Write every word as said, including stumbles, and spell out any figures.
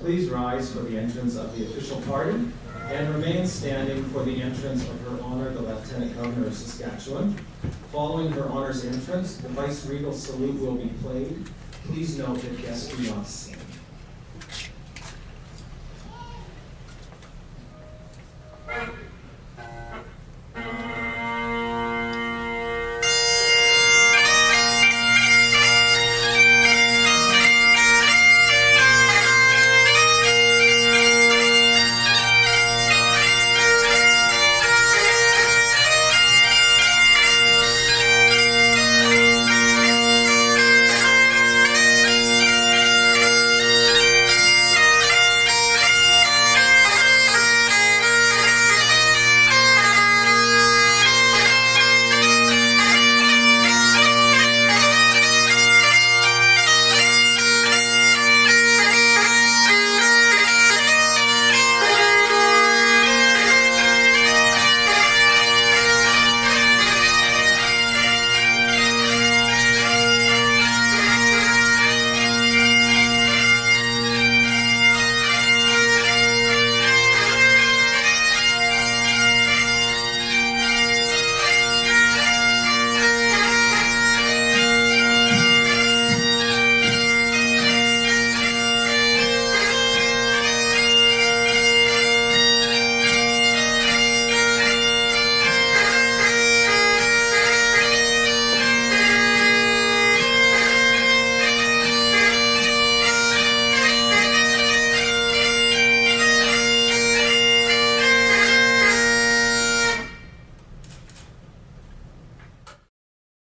Please rise for the entrance of the official party and remain standing for the entrance of Her Honor, the Lieutenant Governor of Saskatchewan. Following Her Honor's entrance, the Vice-Regal salute will be played. Please note that guests do not sing.